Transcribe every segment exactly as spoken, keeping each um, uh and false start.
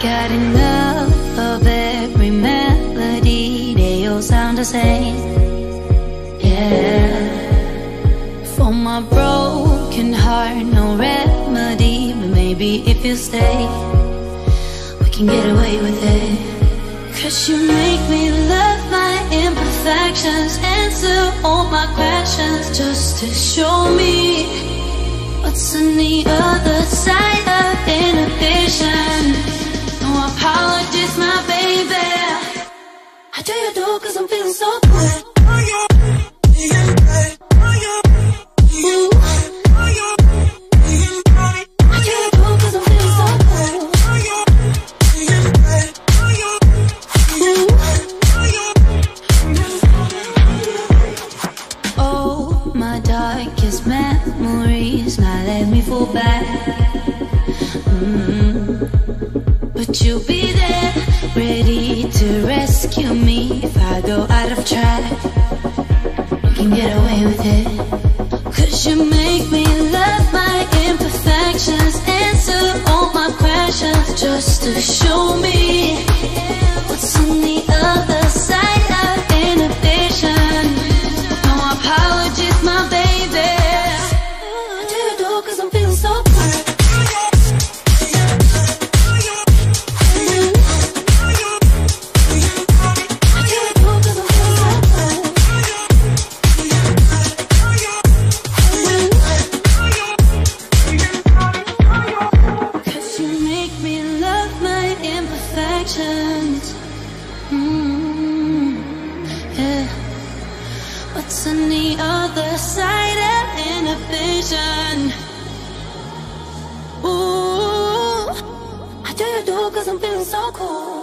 got enough of every melody. They all sound the same. Yeah. For my broken heart, no remedy. But maybe if you stay, we can get away with it. Cause you make me love my imperfections, answer all my questions, just to show me what's on the other side of inhibition. No apologies, my baby. How do you do? Cause I'm feeling so good. Ooh. Darkest memories now let me fall back. mm. But you'll be there, ready to rescue me if I go out of track. You can get away with it. Cause you make me love my imperfections, answer all my questions, just to show me what's on the other side of inhibition. No apologies, my baby. How do you do? Cause I'm feeling so good. Mm, yeah. What's on the other side of inhibition? Ooh, how do you do? Cause I'm feeling so cool.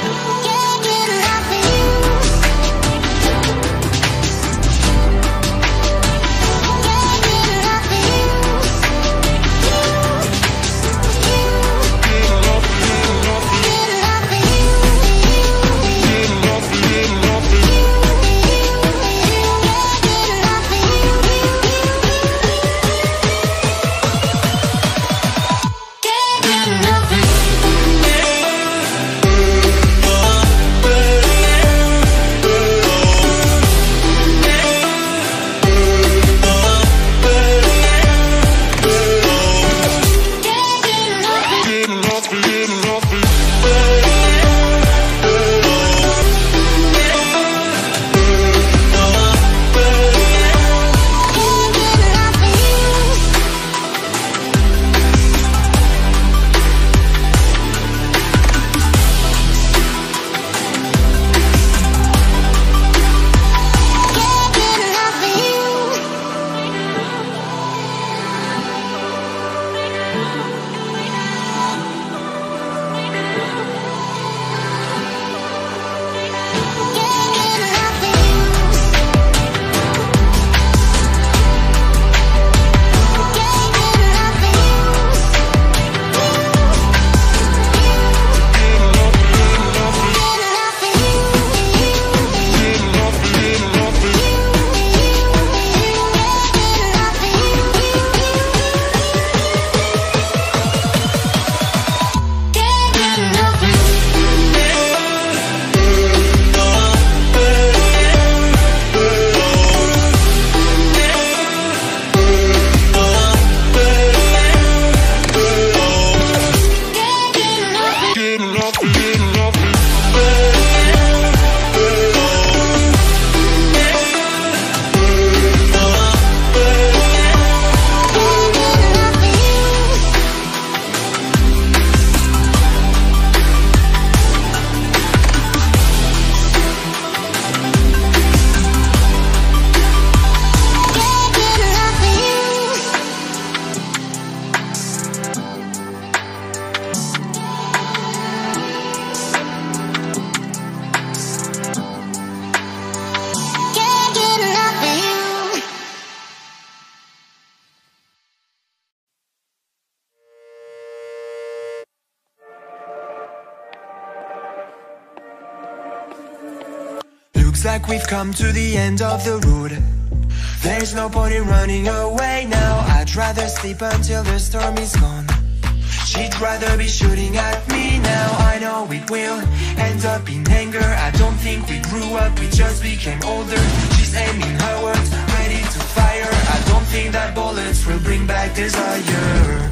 Looks like we've come to the end of the road. There's no point in running away now. I'd rather sleep until the storm is gone. She'd rather be shooting at me now. I know it will end up in anger. I don't think we grew up, we just became older. She's aiming her words, ready to fire. I don't think that bullets will bring back desire.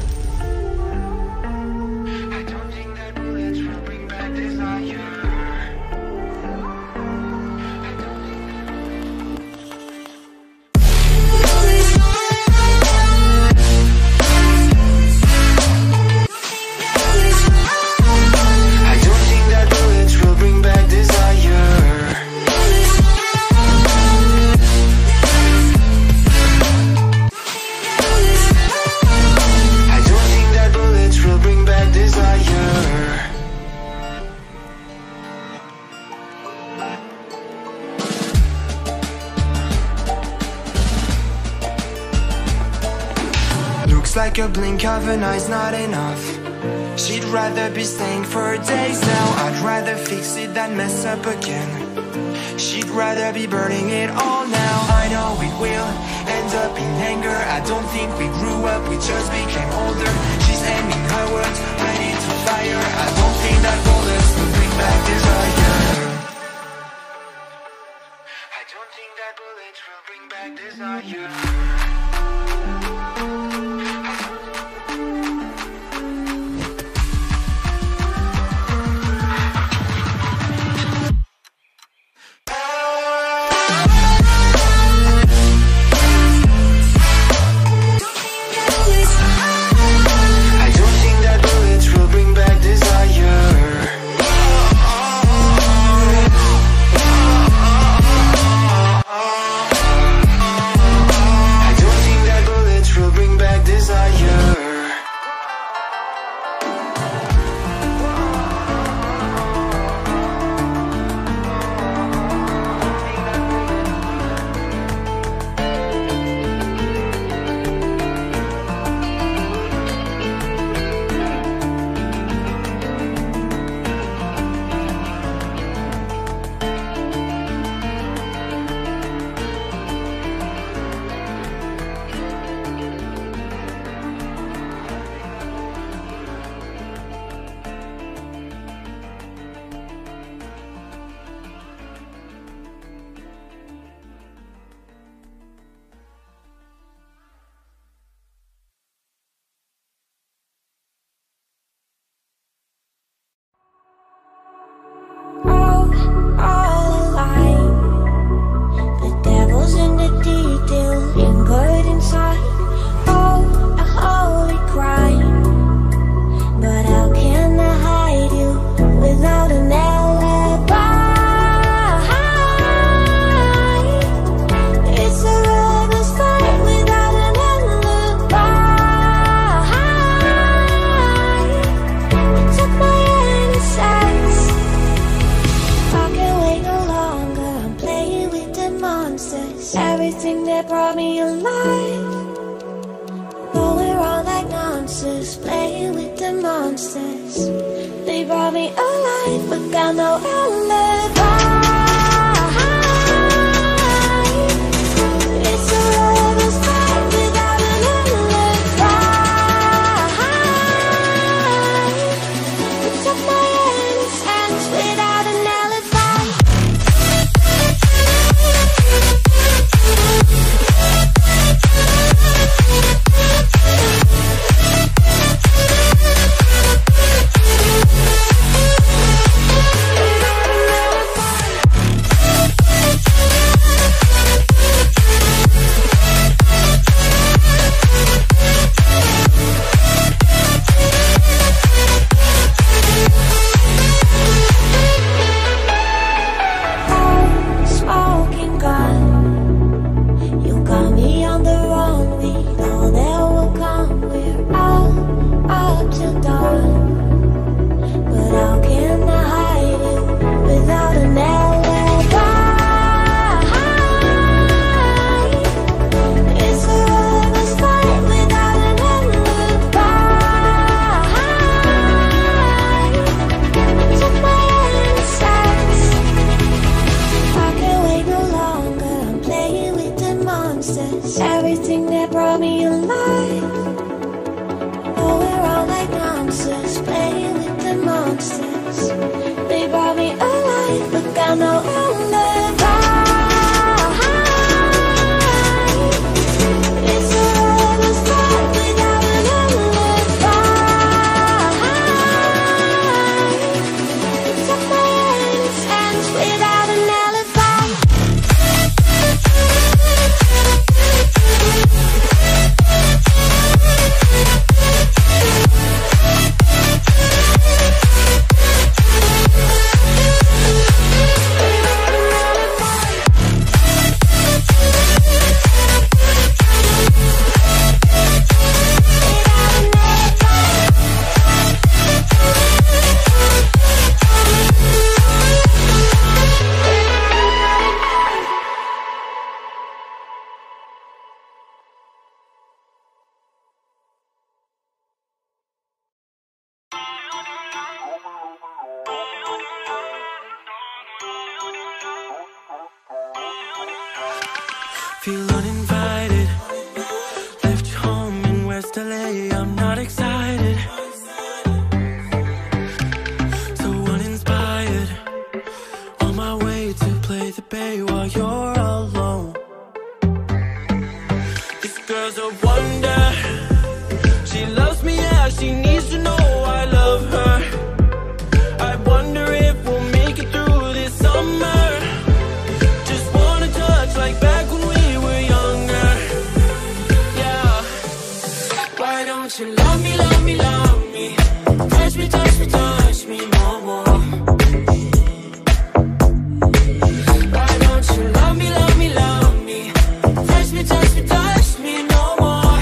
I don't think that bullets will bring back desire. Like a blink of an eye's not enough. She'd rather be staying for days now. I'd rather fix it than mess up again. She'd rather be burning it all now. I know it will end up in anger. I don't think we grew up, we just became older. She's aiming her words, ready to fire. I don't think that bullets will bring back desire. I don't think that bullets will bring back desire. that brought me alive. Though we're all like monsters, playing with the monsters. They brought me alive, but got no alibi. It's a lover's fight without an alibi. It's up my hands, hands without an alibi. Everything that brought me alive. Oh, we're all like monsters, playing with the monsters. They brought me alive, but got no alibi. It's a lover's fight without an alibi. It's up my hands, hands without an alibi. Feel uninvited. Left home in West L A. I'm not excited. So uninspired. On my way to play the bay while you're alone. This girl's a wonder. She loves me, yeah. She needs to know I love her. I wonder if we'll make it through this summer. Just wanna touch like back when we don't you love me, love me, love me. Touch me, touch me, touch me no more. Why don't you love me, love me, love me. Touch me, touch me, touch me no more.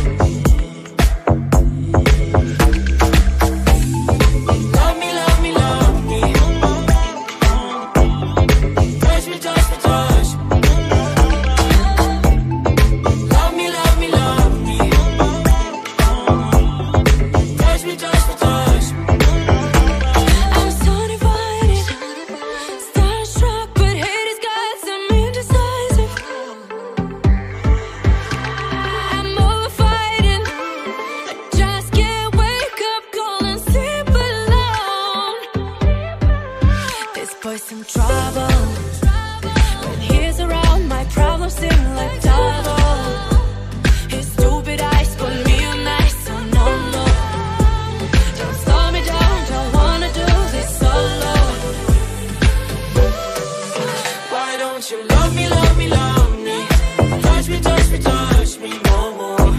Love me, love me, love me. Touch me, touch me, touch me. Love me, love me, love me. Touch me, touch me, touch me. I'm so divided, starstruck, but hate has got some indecisive. I'm over fighting, I just can't wake up cold and sleep alone. This boy's some trouble. When he's around, my problems seem like double. His stupid eyes put me on ice, so no, no. Don't slow me down, don't wanna do this solo. Why don't you love me, love me, love me. Touch me, touch me, touch me no more.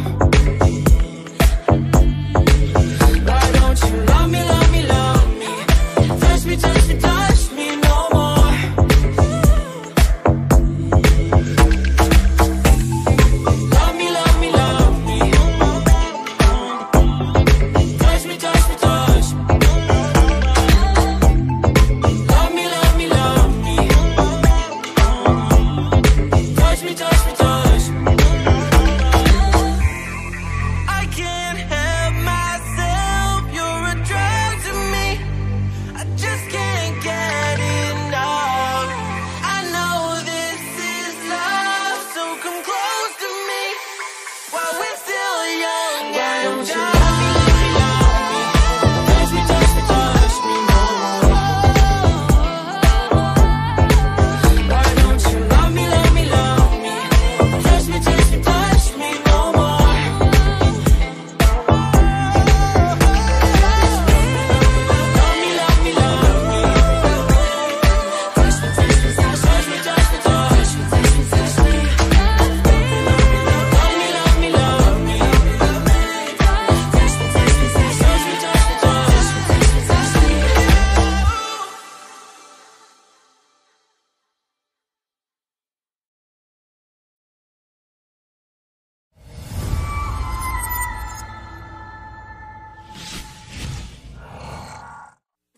Why don't you love me, love me, love me. Touch me, touch me, touch me no more. Love me, love me, love me. Touch me, touch me, touch me. Love me, love me, love me. Touch me, touch me, touch me.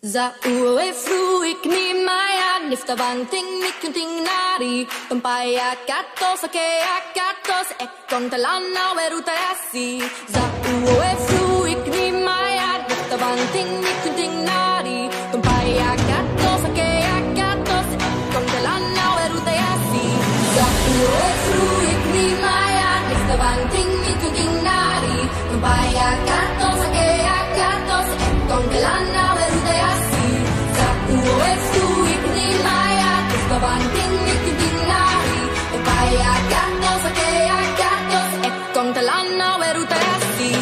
Za ue fru ik ni maya nifta vanting nikunting nari Tumpaya katos ake akatos ekon talana weruta yasi Za ue fru ik ni maya nifta vanting nikunting nari Tumpaya katos ake akatos ekon talana weruta yasi Za ue fru ik ni maya nifta vanting nikunting nari Tumpaya katos ake akatos ekon talana weruta yasi Za ue fru ik ni maya nifta vanting nikunting nari Tumpaya katos ake akatos ekon talana weruta yasi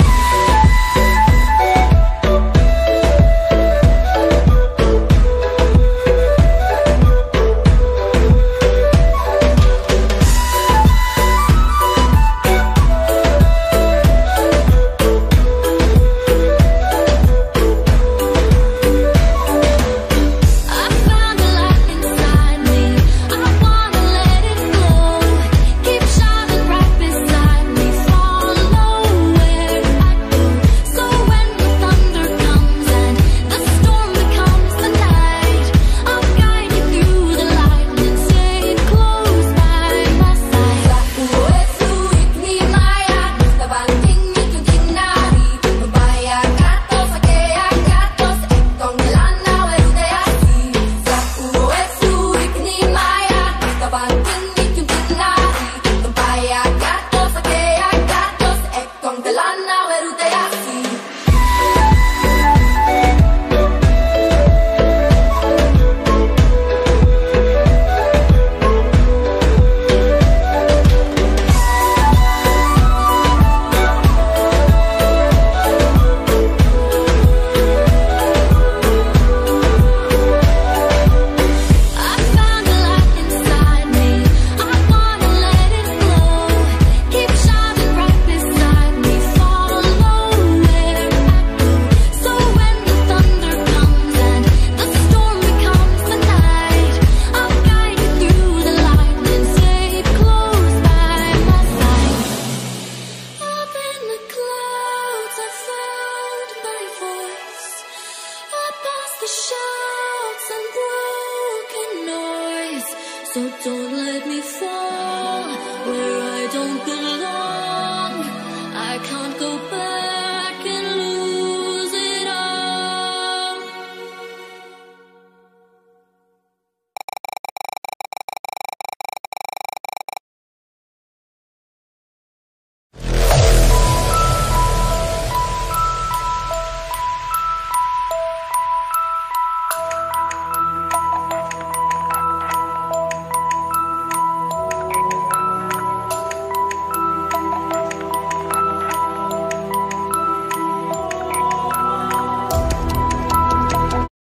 So don't let me fall where I don't belong. I can't go back.